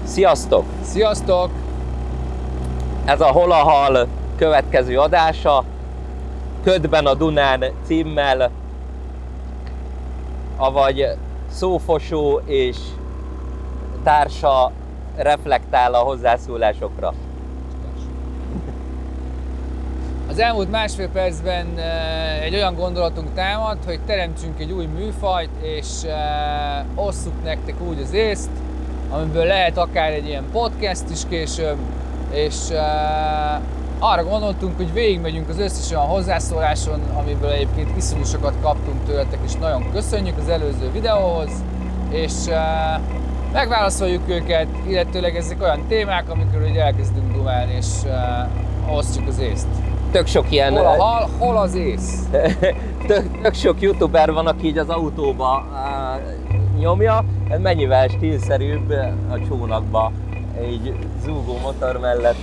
Sziasztok! Sziasztok! Ez a Hol a Hal következő adása, Ködben a Dunán címmel, avagy Szófosó és társa reflektál a hozzászólásokra. Az elmúlt másfél percben egy olyan gondolatunk támad, hogy teremtsünk egy új műfajt, és osszuk nektek úgy az észt, amiből lehet akár egy ilyen podcast is később, és arra gondoltunk, hogy végigmegyünk az összes olyan hozzászóláson, amiből egyébként iszonyú sokat kaptunk tőletek, és nagyon köszönjük az előző videóhoz, és megválaszoljuk őket, illetőleg ezek olyan témák, amikről így elkezdünk dumálni, és osztjuk az észt. Tök sok ilyen... Hol a hal, hol az ész? tök sok youtuber van, aki így az autóba nyomja, ez mennyivel stílszerűbb a csónakba, így zúgó motor mellett.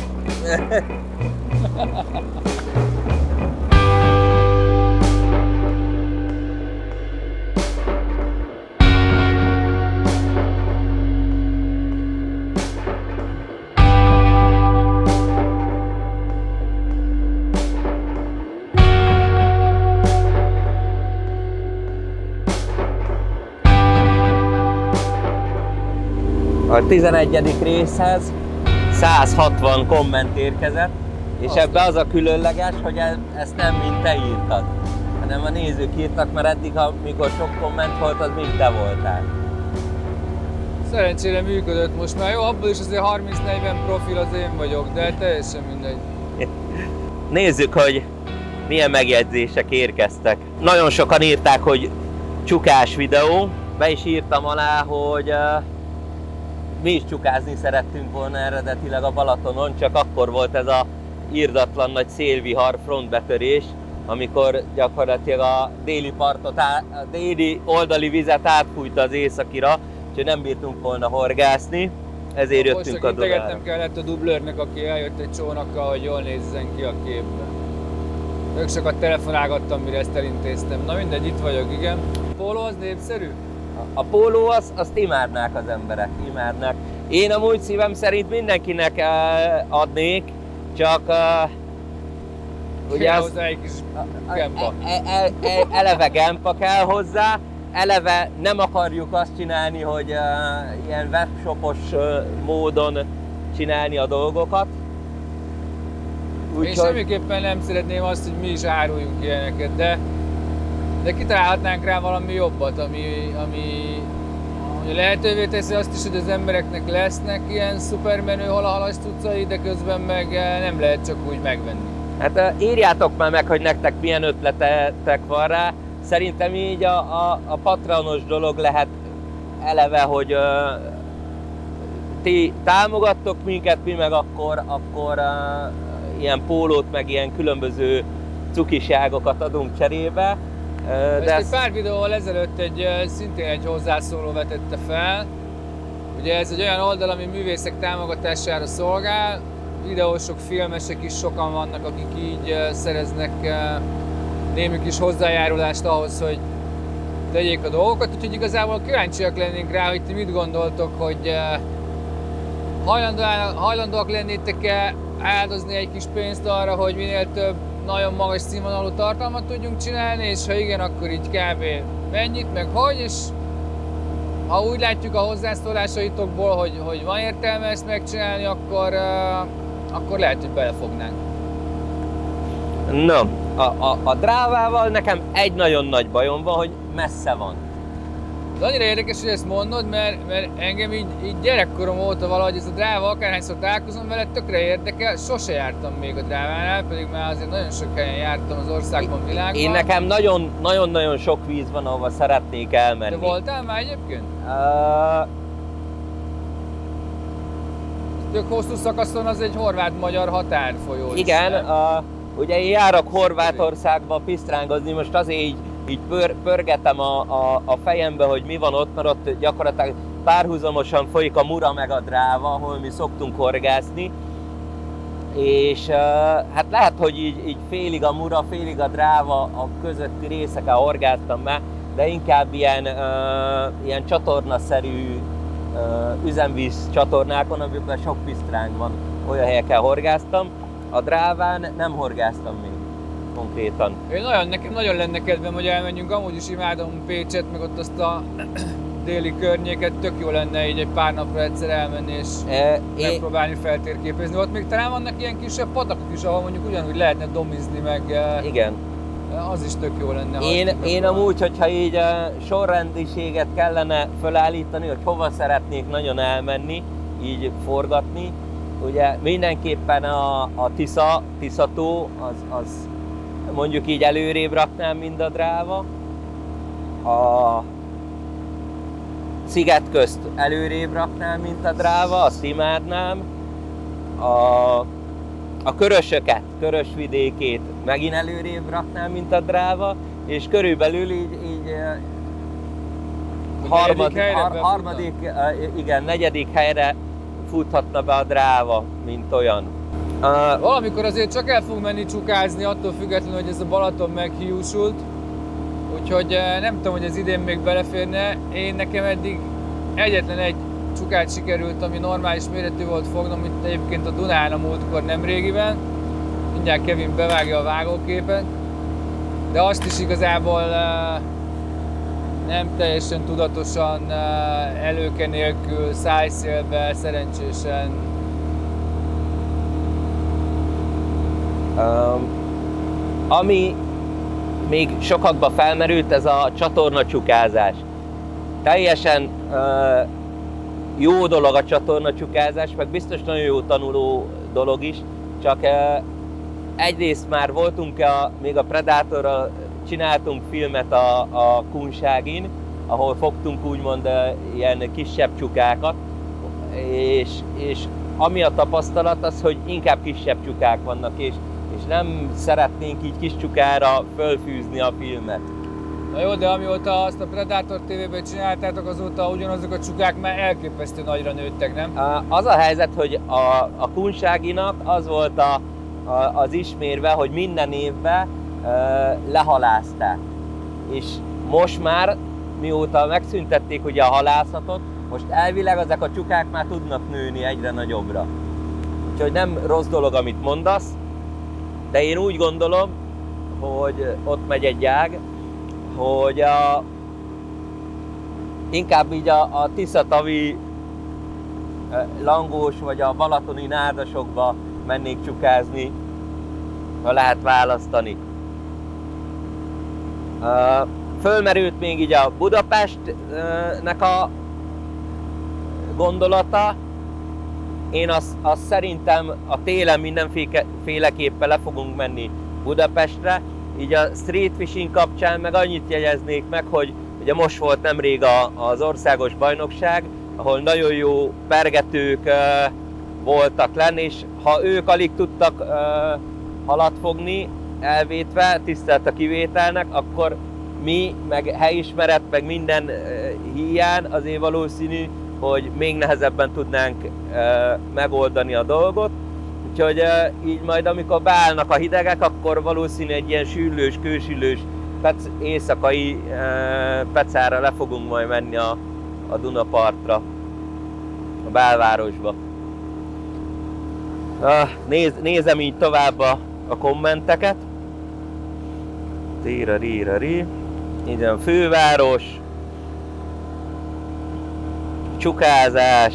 A 11. részhez 160 komment érkezett, és ebbe az a különleges, hogy ezt nem mind te írtad, hanem a nézők írtak, mert eddig, amikor sok komment volt, az mind te voltál. Szerencsére működött most már. Jó, abból is azért 30-40 profil az én vagyok, de teljesen mindegy. Nézzük, hogy milyen megjegyzések érkeztek. Nagyon sokan írták, hogy csukás videó. Be is írtam alá, hogy mi is csukázni szerettünk volna eredetileg a Balatonon, csak akkor volt ez a irdatlan nagy szélvihar, frontbetörés, amikor gyakorlatilag a déli partot, a déli oldali vizet átfújta az északira, úgyhogy nem bírtunk volna horgászni, ezért jöttünk a Dunára. Nem kellett a dublőrnek, aki eljött egy csónakkal, hogy jól nézzen ki a képben. Ők sokat telefonálgattam, mire ezt elintéztem. Na mindegy, itt vagyok, igen. A póló az népszerű? A póló azt imádnák az emberek, imádnák. Én amúgy szívem szerint mindenkinek adnék, csak ugye hozzá egy kis gempa. Eleve gempa kell hozzá, eleve nem akarjuk azt csinálni, hogy ilyen webshopos módon csinálni a dolgokat. Én semmiképpen nem szeretném azt, hogy mi is áruljunk ilyeneket, de kitalálhatnánk rá valami jobbat, ami lehetővé teszi azt is, hogy az embereknek lesznek ilyen szupermenő halahalas cuccai, de közben meg nem lehet csak úgy megvenni. Hát írjátok már meg, hogy nektek milyen ötletetek van rá. Szerintem így a patronos dolog lehet eleve, hogy ti támogattok minket, mi meg akkor ilyen pólót, meg ilyen különböző cukiságokat adunk cserébe. De egy pár videóval ezelőtt szintén egy hozzászóló vetette fel. Ugye ez egy olyan oldal, ami művészek támogatására szolgál. Videósok, filmesek is sokan vannak, akik így szereznek némi kis hozzájárulást ahhoz, hogy tegyék a dolgokat. Úgyhogy igazából kíváncsiak lennénk rá, hogy ti mit gondoltok, hogy hajlandóak lennétek-e áldozni egy kis pénzt arra, hogy minél több nagyon magas színvonalú tartalmat tudjunk csinálni, és ha igen, akkor így kb. Mennyit, meg hogy, és ha úgy látjuk a hozzászólásaitokból, hogy van értelme ezt megcsinálni, akkor lehet, hogy belefognánk. No, a drávával nekem egy nagyon nagy bajom van, hogy messze van. Ez annyira érdekes, hogy ezt mondod, mert engem így gyerekkorom óta valahogy ez a dráva, akárhányszor találkozom vele, tökre érdekel. Sose jártam még a drávánál, pedig már azért nagyon sok helyen jártam az országban, világban. Én nekem nagyon-nagyon sok víz van, ahova szeretnék elmenni. De voltál már egyébként? Tök hosszú szakaszon az egy horvát-magyar határfolyó. Igen, ugye én járok Horvátországba pisztrángozni, most azért így pörgetem a fejembe, hogy mi van ott, mert ott gyakorlatilag párhuzamosan folyik a Mura meg a Dráva, ahol mi szoktunk horgászni. És hát lehet, hogy így félig a Mura, félig a Dráva a közötti részeken horgáztam már, de inkább ilyen csatornaszerű üzemvíz csatornákon, amiben sok pisztráng van. Olyan helyeken horgáztam. A Dráván nem horgáztam még konkrétan. Nekem nagyon lenne kedvem, hogy elmenjünk, amúgy is imádom Pécset, meg ott azt a déli környéket, tök jó lenne így egy pár napra egyszer elmenni és megpróbálni feltérképezni. Ott még talán vannak ilyen kisebb patakok is, ahol mondjuk ugyanúgy lehetne domizni, meg igen. Az is tök jó lenne. Én amúgy, hogyha így sorrendiséget kellene felállítani, hogy hova szeretnék nagyon elmenni, így forgatni, ugye mindenképpen a Tisza-tó, az mondjuk így előrébb raknám, mint a Dráva. A Szigetközt előrébb raknám, mint a Dráva, azt imádnám. A Körösöket, Körösvidékét megint előrébb raknám, mint a Dráva, és körülbelül így negyedik helyre futhatna be a Dráva, mint olyan. Valamikor azért csak el fog menni csukázni, attól függetlenül, hogy ez a Balaton meghiúsult. Úgyhogy nem tudom, hogy ez idén még beleférne. Nekem eddig egyetlen egy csukát sikerült, ami normális méretű volt fognom, mint egyébként a Dunán a múltkor nemrégiben. Mindjárt Kevin bevágja a vágóképet. De azt is igazából nem teljesen tudatosan, előke nélkül, szájszélbe, szerencsésen. Ami még sokakba felmerült, ez a csatornacsukázás. Teljesen jó dolog a csatornacsukázás, meg biztos nagyon jó tanuló dolog is, csak egyrészt már voltunk még a Predatorral, csináltunk filmet a Kunságin, ahol fogtunk úgymond ilyen kisebb csukákat, és ami a tapasztalat az, hogy inkább kisebb csukák vannak, és nem szeretnénk így kis csukára fölfűzni a filmet. Na jó, de amióta azt a Predator TV-ben csináltátok, azóta ugyanazok a csukák már elképesztő nagyra nőttek, nem? Az a helyzet, hogy a Kunságinak az volt az ismérve, hogy minden évben lehalázták. És most már, mióta megszüntették ugye a halászatot, most elvileg ezek a csukák már tudnak nőni egyre nagyobbra. Úgyhogy nem rossz dolog, amit mondasz, de én úgy gondolom, hogy ott megy egy ág, hogy inkább így a Tisza-tavi langós vagy a balatoni nárdasokba mennék csukázni, ha lehet választani. Fölmerült még így a Budapestnek a gondolata. Én azt szerintem a télen mindenféleképpen le fogunk menni Budapestre. Így a street fishing kapcsán meg annyit jegyeznék meg, hogy ugye most volt nemrég az országos bajnokság, ahol nagyon jó pergetők voltak lenni, és ha ők alig tudtak halat fogni, elvétve, tisztelt a kivételnek, akkor mi, meg helyismeret, meg minden híján azért valószínű, hogy még nehezebben tudnánk megoldani a dolgot. Úgyhogy így majd amikor beállnak a hidegek, akkor valószínű egy ilyen sűrlős, kősülős éjszakai pecára le fogunk majd menni a Dunapartra, a belvárosba. Nézem így tovább a kommenteket. Tira-ri-ra-ri. Így a főváros, csukázás,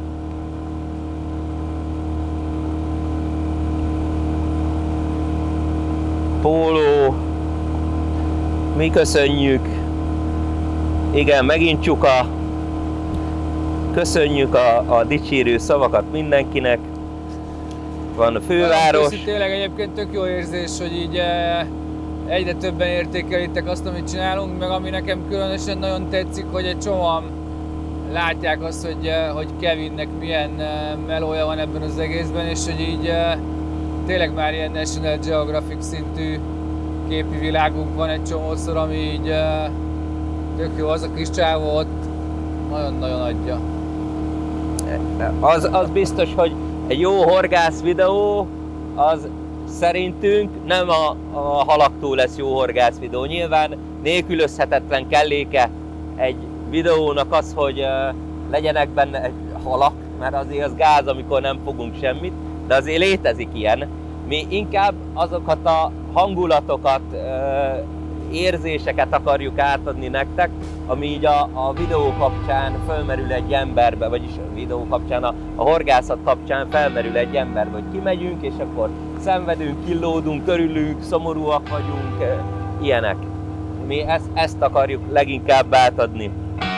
póló, mi köszönjük, igen, megint csuka, köszönjük a dicsérő szavakat mindenkinek, van a főváros. Tényleg egyébként tök jó érzés, hogy így egyre többen értékelitek azt, amit csinálunk, meg ami nekem különösen nagyon tetszik, hogy egy csomóan látják azt, hogy Kevinnek milyen melója van ebben az egészben, és hogy így tényleg már ilyen National Geographic szintű képi világunk van egy csomószor, ami így tök jó, az a kis csávó ott nagyon-nagyon adja. Az biztos, hogy egy jó horgász videó, az szerintünk nem a halaktól lesz jó horgász videó. Nyilván nélkülözhetetlen kelléke egy videónak az, hogy legyenek benne egy halak, mert azért az gáz, amikor nem fogunk semmit, de azért létezik ilyen. Mi inkább azokat a hangulatokat, érzéseket akarjuk átadni nektek, ami így a videó kapcsán felmerül egy emberbe, vagyis a videó kapcsán, a horgászat kapcsán felmerül egy emberbe, hogy kimegyünk, és akkor szenvedünk, killódunk, örülünk, szomorúak vagyunk, ilyenek. Mi ezt akarjuk leginkább átadni.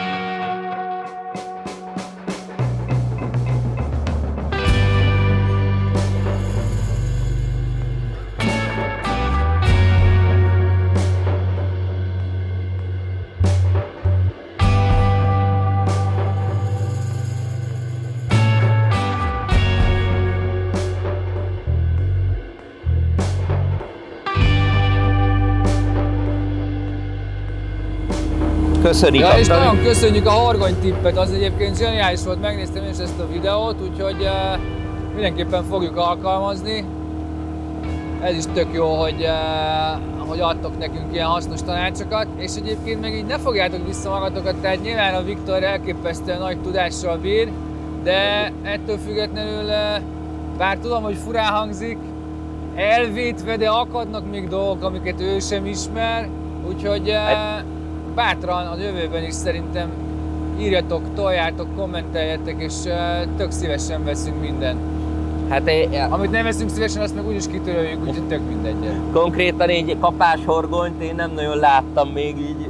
Köszönjük! Ja, és nagyon köszönjük a horgony tippet, az egyébként zseniális volt, megnéztem is ezt a videót, úgyhogy mindenképpen fogjuk alkalmazni. Ez is tök jó, hogy adtok nekünk ilyen hasznos tanácsokat, és egyébként meg így ne fogjátok vissza magatokat, tehát nyilván a Viktor elképesztően nagy tudással bír, de ettől függetlenül, bár tudom, hogy furán hangzik, elvétve, de akadnak még dolgok, amiket ő sem ismer, úgyhogy bátran a jövőben is szerintem írjatok, toljátok, kommenteljetek, és tök szívesen veszünk mindent. Hát amit nem veszünk szívesen, azt meg úgyis kitöröljük, úgyhogy tök mindegy. Konkrétan egy kapáshorgonyt én nem nagyon láttam még így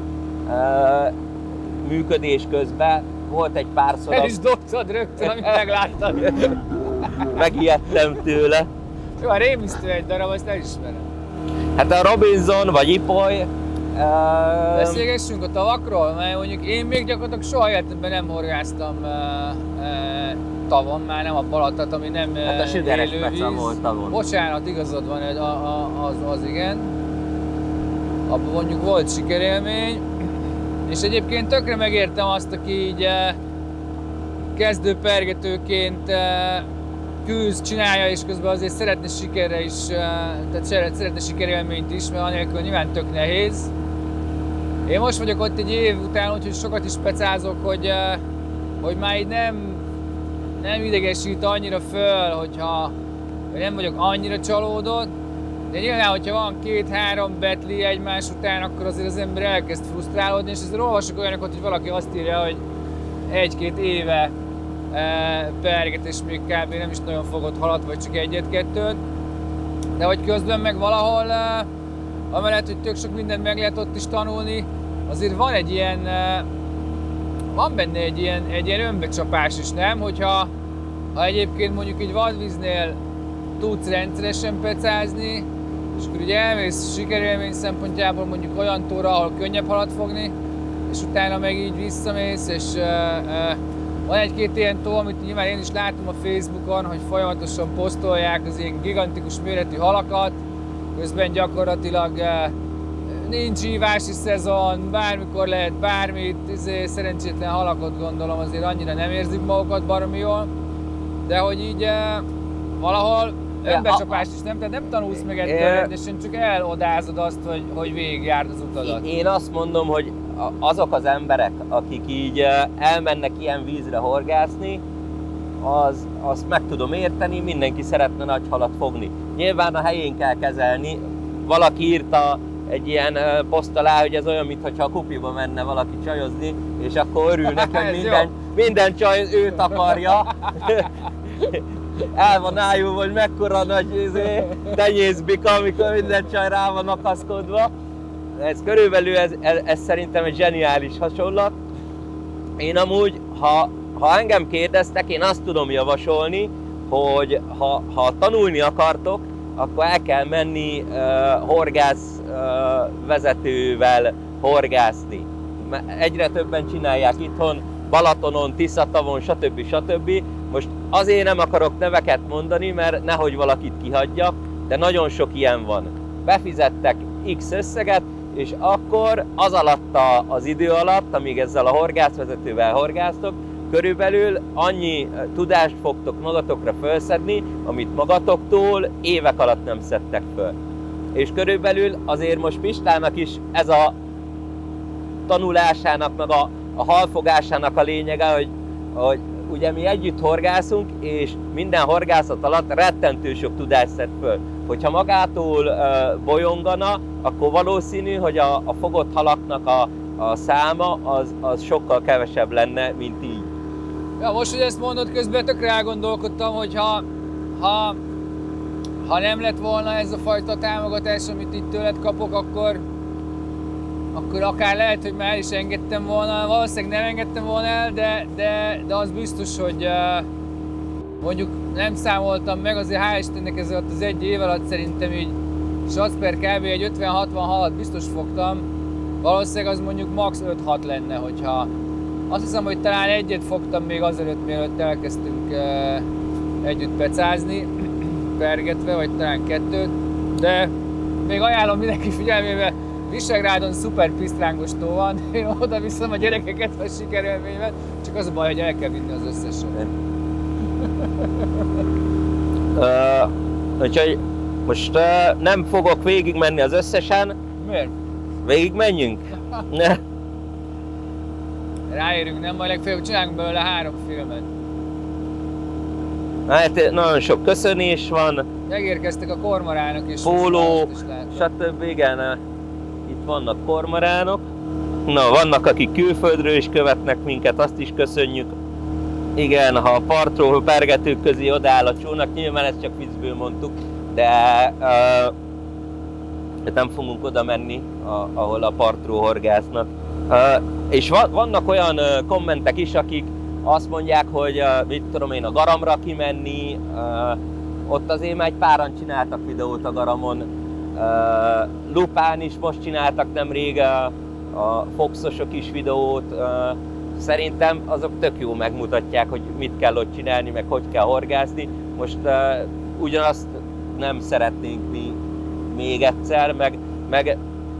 működés közben. Volt egy párszor. El is dobtad rögtön, amit megláttad. Megijedtem tőle. Jó, a rémisztő egy darab, azt elismerem. Hát a Robinson vagy Ipoly. Beszélgessünk a tavakról, mert mondjuk én még gyakorlatilag soha életemben nem horgáztam tavon, már nem a Balatat, ami nem hát a sügeres élővíz. volt tavon. Bocsánat, igazad van, az igen. Abban mondjuk volt sikerélmény. És egyébként tökre megértem azt, aki így kezdő pergetőként küzd, csinálja, és közben azért szeretne sikerre is, tehát szeretne sikerélményt is, mert anélkül nyilván tök nehéz. Én most vagyok ott egy év után, úgyhogy sokat is pecázok, hogy már így nem idegesít annyira föl, hogyha nem vagyok annyira csalódott. De nyilván, hogyha van 2-3 betli egymás után, akkor azért az ember elkezd frusztrálódni, és ezért olvasok olyanokat, hogy valaki azt írja, hogy 1-2 éve perget, és még kb. Nem is nagyon fogott halat, vagy csak 1-2-t. De hogy közben meg valahol, amellett, hogy tök sok mindent meg lehet ott is tanulni, azért van egy ilyen, van benne egy ilyen önbecsapás is, nem? Hogyha egyébként mondjuk egy vadvíznél tudsz rendszeresen pecázni, és akkor ugye elmész sikerélmény szempontjából mondjuk olyan tóra, ahol könnyebb halat fogni, és utána meg így visszamész, és van egy-két ilyen tó, amit nyilván én is látom a Facebookon, hogy folyamatosan posztolják az ilyen gigantikus méretű halakat, közben gyakorlatilag nincs ívási szezon, bármikor lehet bármit, szerencsétlen halakot gondolom azért annyira nem érzik magukat baromi jól, de hogy így valahol önbecsapást is nem, tehát nem tanulsz meg ettől rendesen, csak elodázod azt, hogy végigjárd az utadat. Én azt mondom, hogy azok az emberek, akik így elmennek ilyen vízre horgászni, azt meg tudom érteni, mindenki szeretne nagy halat fogni. Nyilván a helyén kell kezelni. Valaki írta egy ilyen poszt alá, hogy ez olyan, mintha a kupiba menne valaki csajozni, és akkor örül neki, hogy minden csaj őt akarja. El van ájulva, hogy mekkora nagy tenyészbika, amikor minden csaj rá van akaszkodva. Ez körülbelül ez szerintem egy zseniális hasonlat. Én amúgy, ha engem kérdeztek, én azt tudom javasolni, hogy ha tanulni akartok, akkor el kell menni horgász vezetővel horgászni. Egyre többen csinálják itthon, Balatonon, Tiszatavon, stb. Most azért nem akarok neveket mondani, mert nehogy valakit kihagyjak, de nagyon sok ilyen van. Befizettek X összeget, és akkor az alatt az idő alatt, amíg ezzel a horgászvezetővel horgáztok, körülbelül annyi tudást fogtok magatokra felszedni, amit magatoktól évek alatt nem szedtek föl. És körülbelül azért most Pistának is ez a tanulásának, meg a halfogásának a lényege, hogy hogy ugye mi együtt horgászunk, és minden horgászat alatt rettentő sok tudást szed föl. Hogyha magától bolyongana, akkor valószínű, hogy a fogott halaknak a száma az sokkal kevesebb lenne, mint így. Ja, most, hogy ezt mondod, közben tökre elgondolkodtam, hogy ha nem lett volna ez a fajta támogatás, amit itt tőled kapok, akkor akár lehet, hogy már is engedtem volna, valószínűleg nem engedtem volna el, de az biztos, hogy mondjuk nem számoltam meg, azért hál' Istennek ez alatt az egy év alatt szerintem így Satzper kb. Egy 50-60 halat biztos fogtam, valószínűleg az mondjuk max. 5-6 lenne, hogyha azt hiszem, hogy talán egyet fogtam még azelőtt, mielőtt elkezdtünk együtt pecázni, pergetve, vagy talán 2, de még ajánlom mindenki figyelmébe, Visegrádon szuper pisztrángos tó van, én oda viszem a gyerekeket a sikerélményben, csak az a baj, hogy el kell vinni az összeset. Úgyhogy most nem fogok végigmenni az összesen. Miért? Végigmenjünk? Ráérünk, nem? Majd legfeljebb csinálunk belőle 3 filmet. Hát nagyon sok köszönés van. Megérkeztek a kormoránok is. Póló, stb. Igen, itt vannak kormoránok. Na, vannak, akik külföldről is követnek minket, azt is köszönjük. Igen, ha a partról pergetők közé odaáll a csónak, nyilván ezt csak viccből mondtuk, de nem fogunk oda menni, ahol a partról horgásznak. És vannak olyan kommentek is, akik azt mondják, hogy mit tudom én, a Garamra kimenni, ott azért már egy páran csináltak videót a Garamon, Lupán is most csináltak nemrég a Foxosok is videót, szerintem azok tök jó megmutatják, hogy mit kell ott csinálni, meg hogy kell horgászni. Most ugyanazt nem szeretnénk mi még egyszer, meg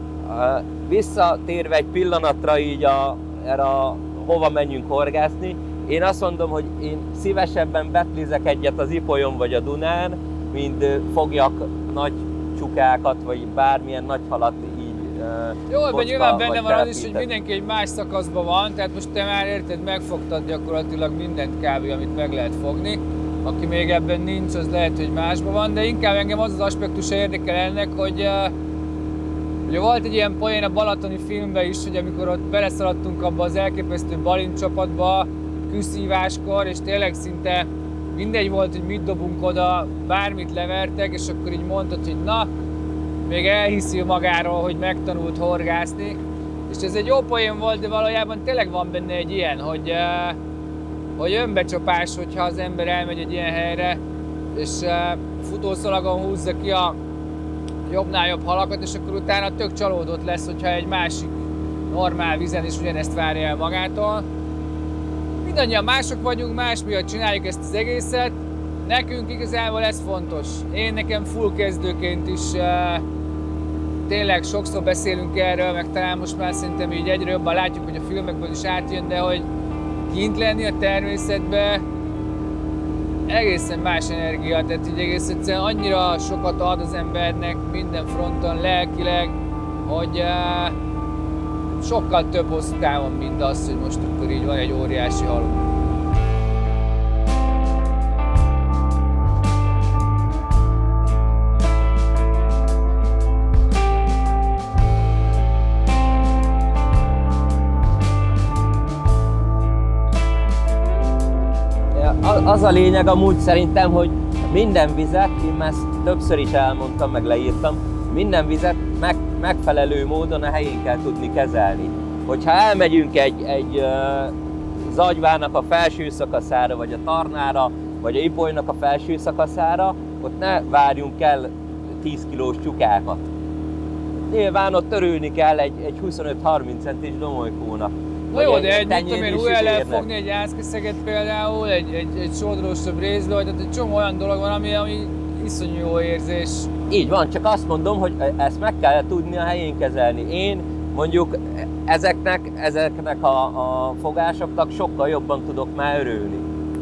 visszatérve egy pillanatra így erre hova menjünk horgászni, én azt mondom, hogy én szívesebben betlizek egyet az Ipolyon vagy a Dunán, mint fogjak nagy csukákat, vagy bármilyen nagy halat így jó, ebben nyilván benne van az is, hogy mindenki egy más szakaszban van, tehát most te már érted, megfogtad gyakorlatilag mindent kb. Amit meg lehet fogni. Aki még ebben nincs, az lehet, hogy másban van, de inkább engem az aspektusa érdekel ennek, hogy ugye volt egy ilyen poén a balatoni filmben is, hogy amikor ott beleszaladtunk abba az elképesztő balincsapatba, küszíváskor, és tényleg szinte mindegy volt, hogy mit dobunk oda, bármit levertek, és akkor így mondtad, hogy na, még elhiszi magáról, hogy megtanult horgászni. És ez egy jó poén volt, de valójában tényleg van benne egy ilyen, hogy önbecsapás, hogyha az ember elmegy egy ilyen helyre, és futószalagon húzza ki a jobbnál jobb halakat, és akkor utána tök csalódott lesz, hogyha egy másik normál vizen is ugyanezt várja el magától. Mindannyian mások vagyunk, más miatt csináljuk ezt az egészet. Nekünk igazából ez fontos. Én nekem full kezdőként is tényleg sokszor beszélünk erről, meg talán most már szerintem így egyre jobban látjuk, hogy a filmekből is átjön, de hogy kint lenni a természetbe egészen más energia, tehát így egész egyszerűen annyira sokat ad az embernek minden fronton, lelkileg, hogy sokkal több hosszú távon, mint az, hogy most akkor így van egy óriási halom. Az a lényeg amúgy szerintem, hogy minden vizet, én már ezt többször is elmondtam, meg leírtam, minden vizet megfelelő módon a helyén kell tudni kezelni. Hogyha elmegyünk egy Zagyvának a felső szakaszára, vagy a Tarnára, vagy a Ipolynak a felső szakaszára, ott ne várjunk el 10 kilós csukákat. Nyilván ott örülni kell egy 25-30 centis domolykónak. Na jó, de mit tudom én, újra lehet fogni egy jászkeszeget például, egy sodrósabb rézlőt, tehát egy csomó olyan dolog van, ami iszonyú jó érzés. Így van, csak azt mondom, hogy ezt meg kell tudni a helyén kezelni. Én mondjuk ezeknek a fogásoknak sokkal jobban tudok már örülni.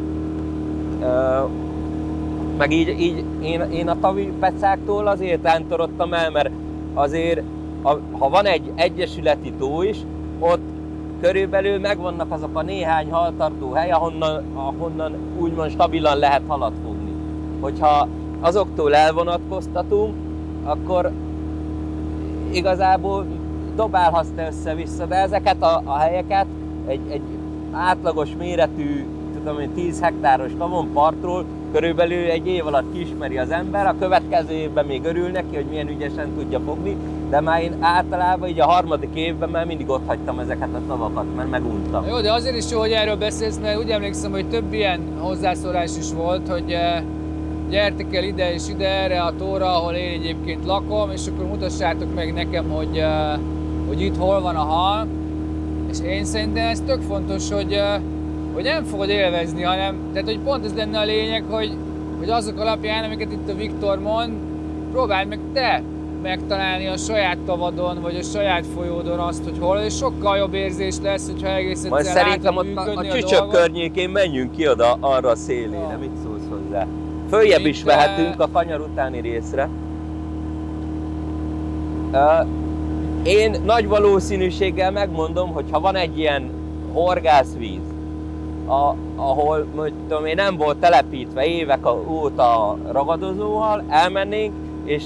Meg így én a tavi pecáktól azért tántorodtam el, mert azért, ha van egy egyesületi tó is, ott körülbelül megvannak azok a néhány haltartó hely, ahonnan úgymond stabilan lehet halat fogni. Hogyha azoktól elvonatkoztatunk, akkor igazából dobálhatsz te össze-vissza, de ezeket a helyeket egy átlagos méretű, tudom én, 10 hektáros tavonpartról körülbelül egy év alatt kiismeri az ember, a következő évben még örül neki, hogy milyen ügyesen tudja fogni, de már én általában így a harmadik évben már mindig ott hagytam ezeket a tavakat, mert meguntam. Jó, de azért is jó, hogy erről beszélsz, mert úgy emlékszem, hogy több ilyen hozzászólás is volt, hogy gyertek el ide és ide erre a tóra, ahol én egyébként lakom, és akkor mutassátok meg nekem, hogy itt hol van a hal. És én szerintem ez tök fontos, hogy nem fogod élvezni, hanem, tehát hogy pont ez lenne a lényeg, hogy azok alapján, amiket itt a Viktor mond, próbáld meg te megtalálni a saját tavadon, vagy a saját folyódon azt, hogy hol, és sokkal jobb érzés lesz, hogyha egész egyszer látod szerintem ott a Csücsök környékén menjünk ki oda, arra a szélére, mit szólsz hozzá? Följebb is vehetünk a kanyar utáni részre. Én nagy valószínűséggel megmondom, hogy ha van egy ilyen horgászvíz, ahol tudom én, nem volt telepítve évek óta ragadozóhal, elmennénk, és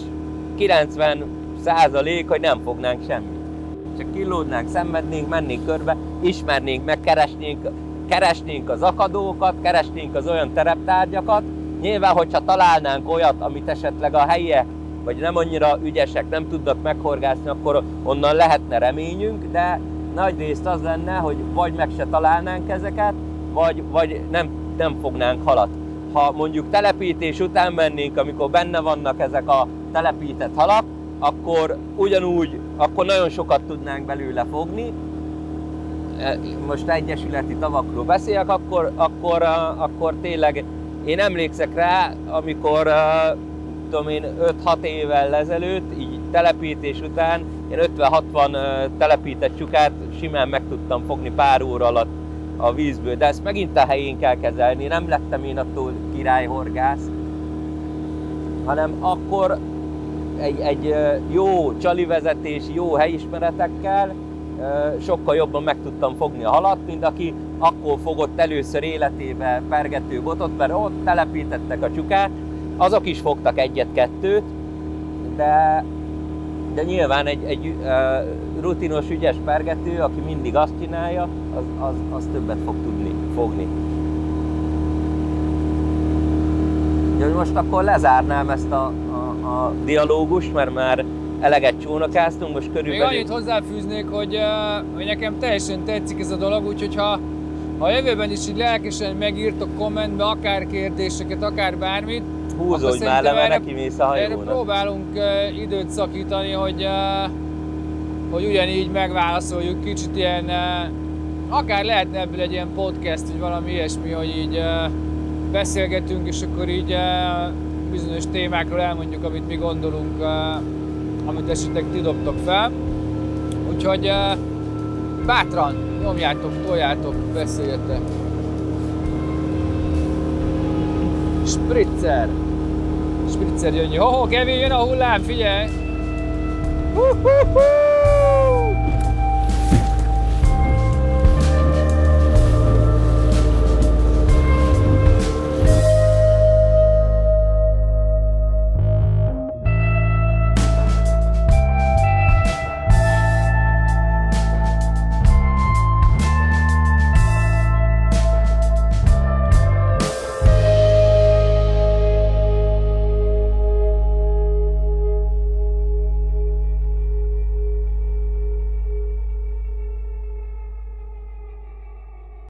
90%, hogy nem fognánk semmit. Csak kilódnánk, szenvednénk, mennénk körbe, ismernénk meg, keresnénk az akadókat, keresnénk az olyan tereptárgyakat. Nyilván, hogyha találnánk olyat, amit esetleg a helyiek, vagy nem annyira ügyesek, nem tudnak meghorgászni, akkor onnan lehetne reményünk, de nagy részt az lenne, hogy vagy meg se találnánk ezeket, vagy nem fognánk halat. Ha mondjuk telepítés után mennénk, amikor benne vannak ezek a telepített halak, akkor ugyanúgy, akkor nagyon sokat tudnánk belőle most egyesületi tavakról beszélek, akkor tényleg én emlékszek rá, amikor tudom én 5-6 évvel ezelőtt, így telepítés után, én 50-60 telepített csukát simán meg tudtam fogni pár óra alatt a vízből, de ezt megint a helyén kell kezelni, nem lettem én attól királyhorgász, hanem akkor egy jó csalivezetés, jó helyismeretekkel sokkal jobban meg tudtam fogni a halat, mint aki akkor fogott először életébe pergető botot, mert ott telepítettek a csukát, azok is fogtak egyet-kettőt, de nyilván egy rutinos, ügyes pergető, aki mindig azt csinálja, az többet fog tudni fogni. Úgyhogy most akkor lezárnám ezt a dialógust, mert már eleget csónakáztunk, most körülbelül... Még annyit hozzáfűznék, hogy nekem teljesen tetszik ez a dolog, úgyhogy ha a jövőben is így lelkesen megírtok kommentbe, akár kérdéseket, akár bármit, húzódj már le, mert neki mész a hajónak. Erre próbálunk időt szakítani, hogy ugyanígy megválaszoljuk kicsit ilyen, akár lehetne ebből egy ilyen podcast, vagy valami ilyesmi, hogy így beszélgetünk, és akkor így bizonyos témákról elmondjuk, amit mi gondolunk, amit esetleg ti dobtok fel. Úgyhogy bátran nyomjátok, toljátok, beszéljetek. Spritzer! Spritzer jön. Ho-ho, Kevin, jön a hullám, figyelj!